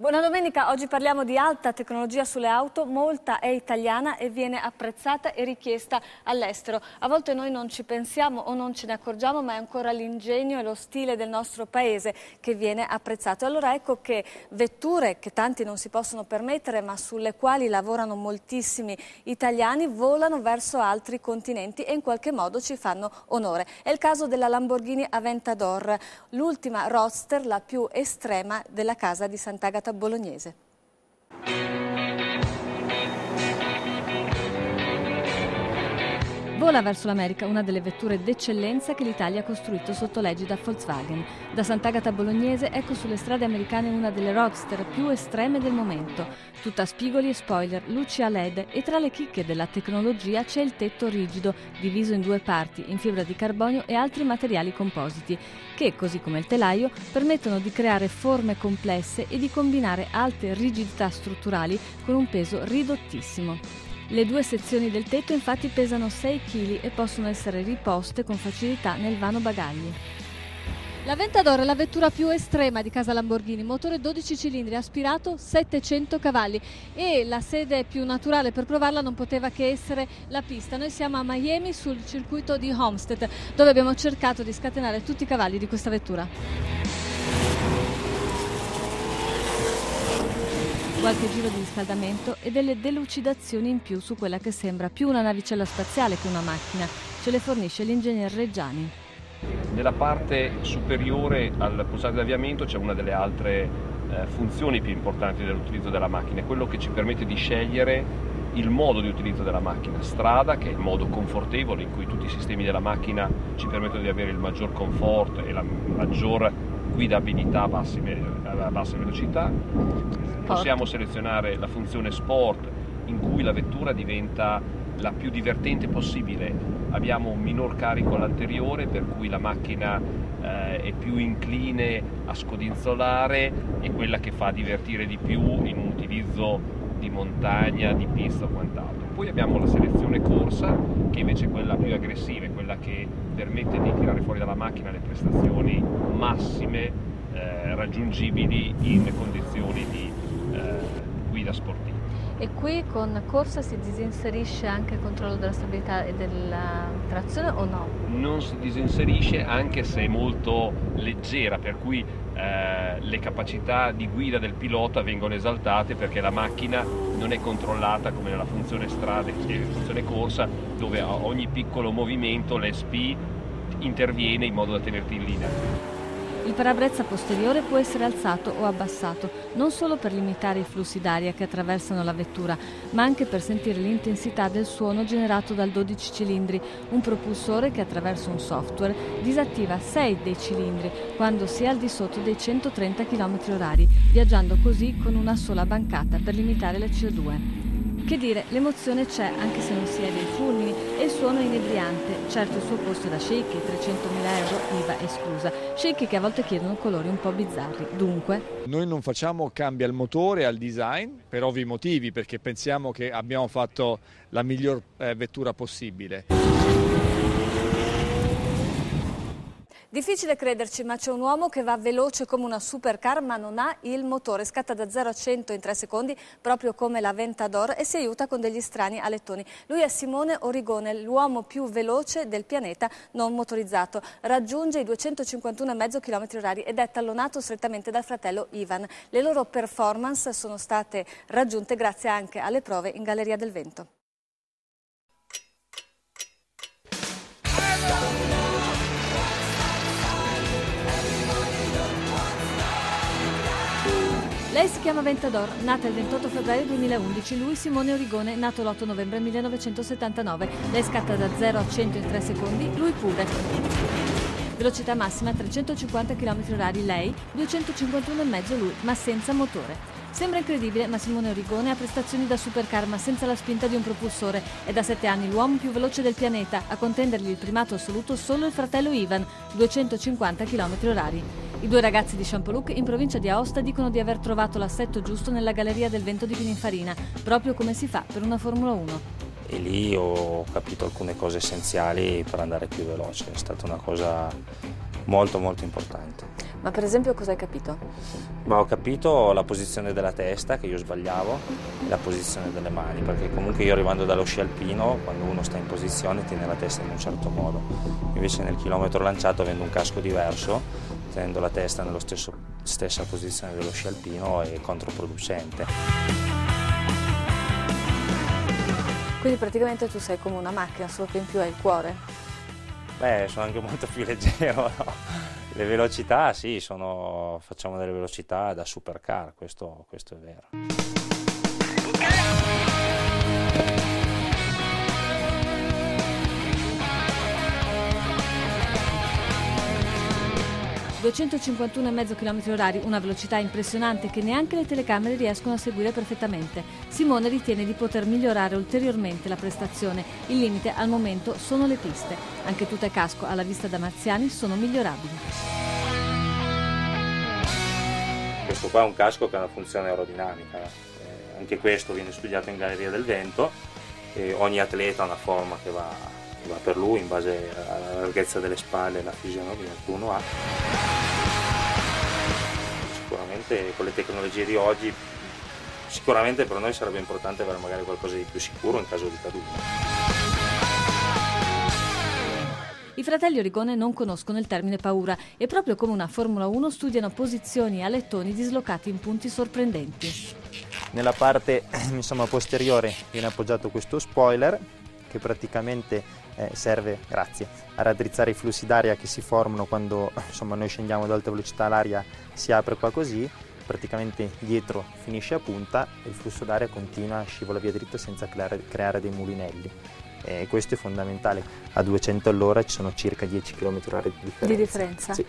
Buona domenica, oggi parliamo di alta tecnologia sulle auto, molta è italiana e viene apprezzata e richiesta all'estero. A volte noi non ci pensiamo o non ce ne accorgiamo, ma è ancora l'ingegno e lo stile del nostro paese che viene apprezzato. Allora ecco che vetture che tanti non si possono permettere, ma sulle quali lavorano moltissimi italiani, volano verso altri continenti e in qualche modo ci fanno onore. È il caso della Lamborghini Aventador, l'ultima roadster, la più estrema della casa di Sant'Agata Bolognese. Vola verso l'America una delle vetture d'eccellenza che l'Italia ha costruito sotto l'egida Volkswagen. Da Sant'Agata Bolognese ecco sulle strade americane una delle roadster più estreme del momento. Tutta spigoli e spoiler, luci a LED e tra le chicche della tecnologia c'è il tetto rigido, diviso in due parti, in fibra di carbonio e altri materiali compositi, che, così come il telaio, permettono di creare forme complesse e di combinare alte rigidità strutturali con un peso ridottissimo. Le due sezioni del tetto infatti pesano 6 kg e possono essere riposte con facilità nel vano bagagli. L'Aventador è la vettura più estrema di casa Lamborghini, motore 12 cilindri, aspirato 700 cavalli e la sede più naturale per provarla non poteva che essere la pista. Noi siamo a Miami sul circuito di Homestead, dove abbiamo cercato di scatenare tutti i cavalli di questa vettura. Qualche giro di riscaldamento e delle delucidazioni in più su quella che sembra più una navicella spaziale che una macchina. Ce le fornisce l'ingegner Reggiani. Nella parte superiore al pulsante d'avviamento c'è una delle altre funzioni più importanti dell'utilizzo della macchina, quello che ci permette di scegliere il modo di utilizzo della macchina. Strada, che è il modo confortevole in cui tutti i sistemi della macchina ci permettono di avere il maggior comfort e la maggior guidabilità a basse velocità. Possiamo selezionare la funzione Sport, in cui la vettura diventa la più divertente possibile. Abbiamo un minor carico all'anteriore, per cui la macchina è più incline a scodinzolare e quella che fa divertire di più in un utilizzo di montagna, di pista o quant'altro. Poi abbiamo la selezione corsa, che invece è quella più aggressiva, è quella che permette di tirare fuori dalla macchina le prestazioni massime raggiungibili in condizioni di guida sportiva. E qui con corsa si disinserisce anche il controllo della stabilità e della trazione o no? Non si disinserisce, anche se è molto leggera, per cui le capacità di guida del pilota vengono esaltate, perché la macchina non è controllata come nella funzione strada e funzione corsa, dove a ogni piccolo movimento l'ESP interviene in modo da tenerti in linea. Il parabrezza posteriore può essere alzato o abbassato, non solo per limitare i flussi d'aria che attraversano la vettura, ma anche per sentire l'intensità del suono generato dal 12 cilindri, un propulsore che attraverso un software disattiva 6 dei cilindri quando si è al di sotto dei 130 km/h, viaggiando così con una sola bancata per limitare la CO2. Che dire, l'emozione c'è anche se non si è dei fulmini e il suono è inebriante. Certo il suo costo è da sceicchi, 300.000 euro, IVA esclusa. Sceicchi che a volte chiedono colori un po' bizzarri. Dunque, noi non facciamo cambi al motore, al design, per ovvi motivi, perché pensiamo che abbiamo fatto la miglior vettura possibile. Difficile crederci, ma c'è un uomo che va veloce come una supercar ma non ha il motore, scatta da 0 a 100 in 3 secondi proprio come l'Aventador e si aiuta con degli strani alettoni. Lui è Simone Origone, l'uomo più veloce del pianeta non motorizzato, raggiunge i 251,5 km/h ed è tallonato strettamente dal fratello Ivan. Le loro performance sono state raggiunte grazie anche alle prove in Galleria del Vento. Lei si chiama Aventador, nata il 28 febbraio 2011, lui Simone Origone, nato l'8 novembre 1979. Lei scatta da 0 a 100 in 3 secondi, lui pure. Velocità massima 350 km/h lei, 251,5 lui, ma senza motore. Sembra incredibile, ma Simone Origone ha prestazioni da supercar ma senza la spinta di un propulsore. È da 7 anni l'uomo più veloce del pianeta, a contendergli il primato assoluto solo il fratello Ivan, 250 km/h. I due ragazzi di Champoluc in provincia di Aosta dicono di aver trovato l'assetto giusto nella Galleria del Vento di Pininfarina, proprio come si fa per una Formula 1. E lì ho capito alcune cose essenziali per andare più veloce. È stata una cosa molto molto importante. Ma per esempio cosa hai capito? Ma ho capito la posizione della testa, che io sbagliavo, e la posizione delle mani, perché comunque io arrivando dallo sci alpino, quando uno sta in posizione tiene la testa in un certo modo, invece nel chilometro lanciato, avendo un casco diverso, tenendo la testa nella stessa posizione dello sci alpino, è controproducente. Quindi praticamente tu sei come una macchina, solo che in più hai il cuore. Beh, sono anche molto più leggero, no? Le velocità, sì, facciamo delle velocità da supercar, questo è vero. – 251,5 km/h, una velocità impressionante che neanche le telecamere riescono a seguire perfettamente. Simone ritiene di poter migliorare ulteriormente la prestazione. Il limite al momento sono le piste. Anche tuta e casco alla vista da marziani sono migliorabili. Questo qua è un casco che ha una funzione aerodinamica, anche questo viene studiato in Galleria del Vento e ogni atleta ha una forma che va per lui in base alla larghezza delle spalle e alla fisionomia che uno ha. Sicuramente con le tecnologie di oggi, sicuramente per noi sarebbe importante avere magari qualcosa di più sicuro in caso di caduta. I fratelli Origone non conoscono il termine paura e proprio come una Formula 1 studiano posizioni e alettoni dislocati in punti sorprendenti. Nella parte posteriore viene appoggiato questo spoiler che praticamente serve a raddrizzare i flussi d'aria che si formano quando noi scendiamo ad alta velocità, l'aria si apre qua così, praticamente dietro finisce a punta e il flusso d'aria continua, scivola via dritto senza creare dei mulinelli. E questo è fondamentale. A 200 all'ora ci sono circa 10 km/h di differenza. Di differenza? Sì.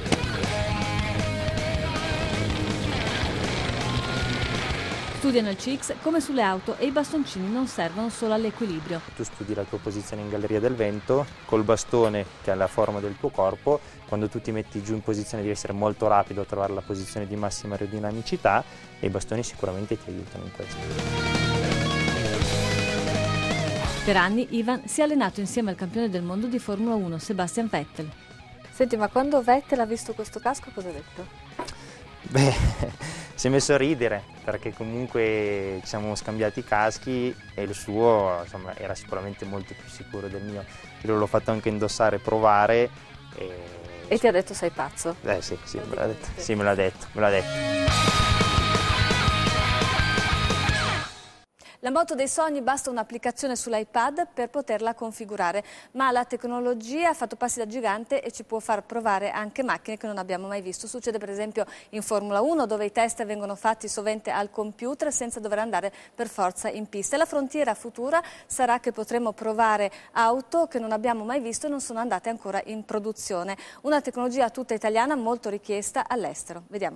Studiano il CX come sulle auto e i bastoncini non servono solo all'equilibrio. Tu studi la tua posizione in Galleria del Vento, col bastone che ha la forma del tuo corpo, quando tu ti metti giù in posizione devi essere molto rapido a trovare la posizione di massima aerodinamicità e i bastoni sicuramente ti aiutano in questo. Per anni Ivan si è allenato insieme al campione del mondo di Formula 1, Sebastian Vettel. Senti, ma quando Vettel ha visto questo casco cosa ha detto? Beh, si è messo a ridere perché comunque ci siamo scambiati i caschi e il suo era sicuramente molto più sicuro del mio. Io l'ho fatto anche indossare, provare. E ti ha detto sei pazzo? Sì, me l'ha detto. Sì, me l'ha detto. La moto dei sogni basta un'applicazione sull'iPad per poterla configurare, ma la tecnologia ha fatto passi da gigante e ci può far provare anche macchine che non abbiamo mai visto. Succede per esempio in Formula 1 dove i test vengono fatti sovente al computer senza dover andare per forza in pista. E la frontiera futura sarà che potremo provare auto che non abbiamo mai visto e non sono andate ancora in produzione. Una tecnologia tutta italiana molto richiesta all'estero. Vediamo.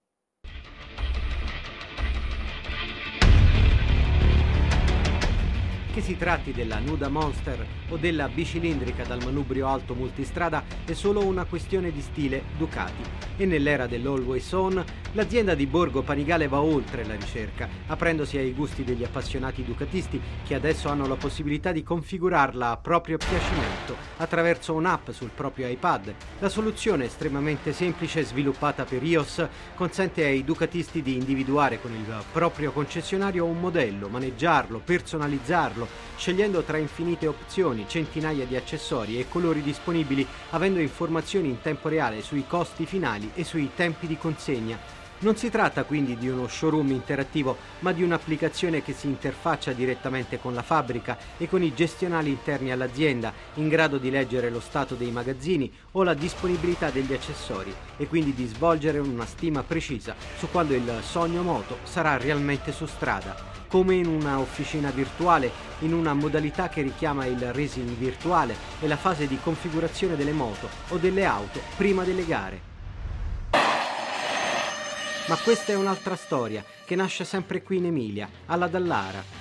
Che si tratti della Nuda Monster o della bicilindrica dal manubrio alto multistrada è solo una questione di stile Ducati e nell'era dell'Always On l'azienda di Borgo Panigale va oltre la ricerca, aprendosi ai gusti degli appassionati ducatisti che adesso hanno la possibilità di configurarla a proprio piacimento attraverso un'app sul proprio iPad. La soluzione estremamente semplice sviluppata per iOS consente ai ducatisti di individuare con il proprio concessionario un modello, maneggiarlo, personalizzarlo, scegliendo tra infinite opzioni, centinaia di accessori e colori disponibili, avendo informazioni in tempo reale sui costi finali e sui tempi di consegna. Non si tratta quindi di uno showroom interattivo, ma di un'applicazione che si interfaccia direttamente con la fabbrica e con i gestionali interni all'azienda, in grado di leggere lo stato dei magazzini o la disponibilità degli accessori e quindi di svolgere una stima precisa su quando il sogno moto sarà realmente su strada. Come in una officina virtuale, in una modalità che richiama il racing virtuale e la fase di configurazione delle moto o delle auto prima delle gare. Ma questa è un'altra storia che nasce sempre qui in Emilia, alla Dallara.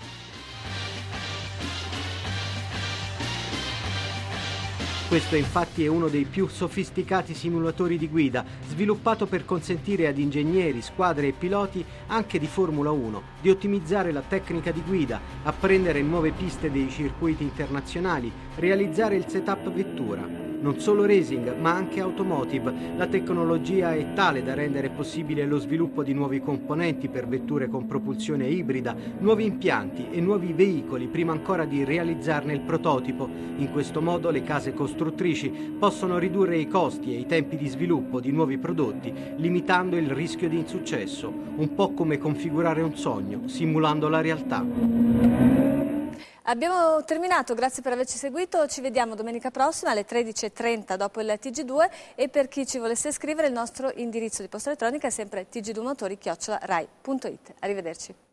Questo infatti è uno dei più sofisticati simulatori di guida, sviluppato per consentire ad ingegneri, squadre e piloti, anche di Formula 1, di ottimizzare la tecnica di guida, apprendere nuove piste dei circuiti internazionali, realizzare il setup vettura. non solo racing ma anche automotive. La tecnologia è tale da rendere possibile lo sviluppo di nuovi componenti per vetture con propulsione ibrida, nuovi impianti e nuovi veicoli prima ancora di realizzarne il prototipo. In questo modo le case costruttrici possono ridurre i costi e i tempi di sviluppo di nuovi prodotti, limitando il rischio di insuccesso, un po' come configurare un sogno, simulando la realtà. Abbiamo terminato, grazie per averci seguito, ci vediamo domenica prossima alle 13:30 dopo il TG2 e per chi ci volesse scrivere il nostro indirizzo di posta elettronica è sempre tg2motori@rai.it. Arrivederci.